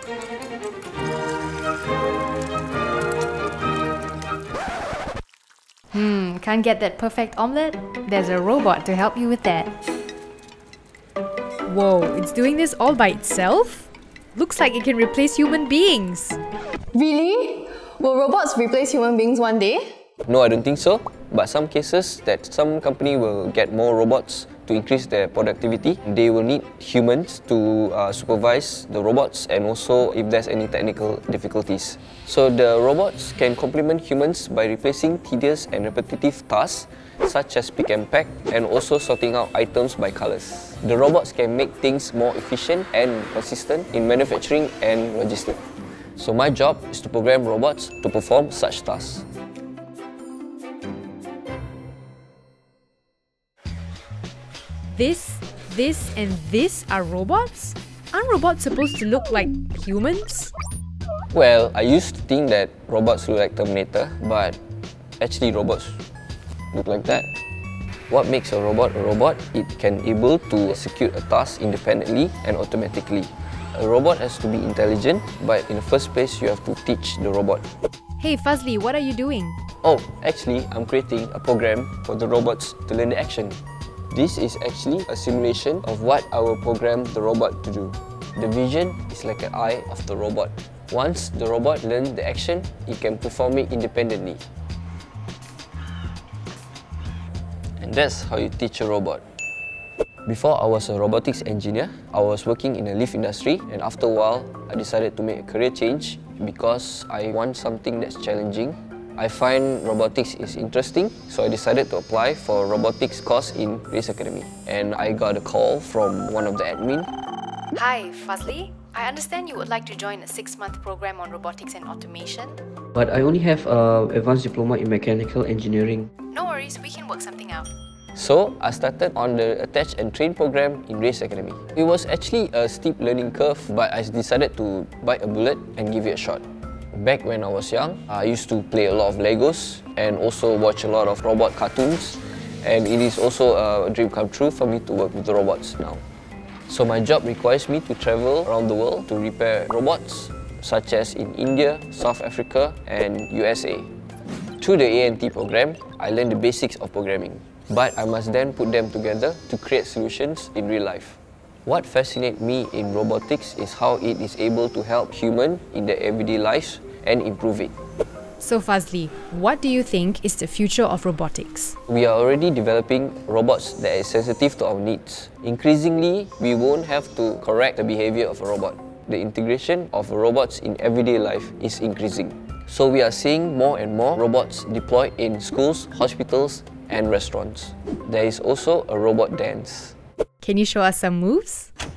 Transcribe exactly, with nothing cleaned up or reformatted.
Hmm, can't get that perfect omelette? There's a robot to help you with that. Whoa, it's doing this all by itself? Looks like it can replace human beings. Really? Will robots replace human beings one day? No, I don't think so. But some cases that some company will get more robots to increase their productivity. They will need humans to uh, supervise the robots and also if there's any technical difficulties. So the robots can complement humans by replacing tedious and repetitive tasks such as pick and pack and also sorting out items by colors. The robots can make things more efficient and consistent in manufacturing and logistics. So my job is to program robots to perform such tasks. This, this, and this are robots? Aren't robots supposed to look like humans? Well, I used to think that robots look like Terminator, but actually robots look like that. What makes a robot a robot? It can able to execute a task independently and automatically. A robot has to be intelligent, but in the first place, you have to teach the robot. Hey Fazli, what are you doing? Oh, actually, I'm creating a program for the robots to learn the action. This is actually a simulation of what I will program the robot to do. The vision is like an eye of the robot. Once the robot learns the action, it can perform it independently. And that's how you teach a robot. Before I was a robotics engineer, I was working in the lift industry, and after a while, I decided to make a career change because I want something that's challenging. I find robotics is interesting, so I decided to apply for a robotics course in Race Academy. And I got a call from one of the admin. Hi, Fazli. I understand you would like to join a six-month program on robotics and automation. But I only have an advanced diploma in mechanical engineering. No worries, we can work something out. So, I started on the Attach and Train program in Race Academy. It was actually a steep learning curve, but I decided to bite a bullet and give it a shot. Back when I was young, I used to play a lot of Legos and also watch a lot of robot cartoons. And it is also a dream come true for me to work with the robots now. So my job requires me to travel around the world to repair robots, such as in India, South Africa and U S A. Through the A N T program, I learned the basics of programming. But I must then put them together to create solutions in real life. What fascinates me in robotics is how it is able to help humans in their everyday lives and improve it. So Fazli, what do you think is the future of robotics? We are already developing robots that are sensitive to our needs. Increasingly, we won't have to correct the behavior of a robot. The integration of robots in everyday life is increasing. So we are seeing more and more robots deployed in schools, hospitals, and restaurants. There is also a robot dance. Can you show us some moves?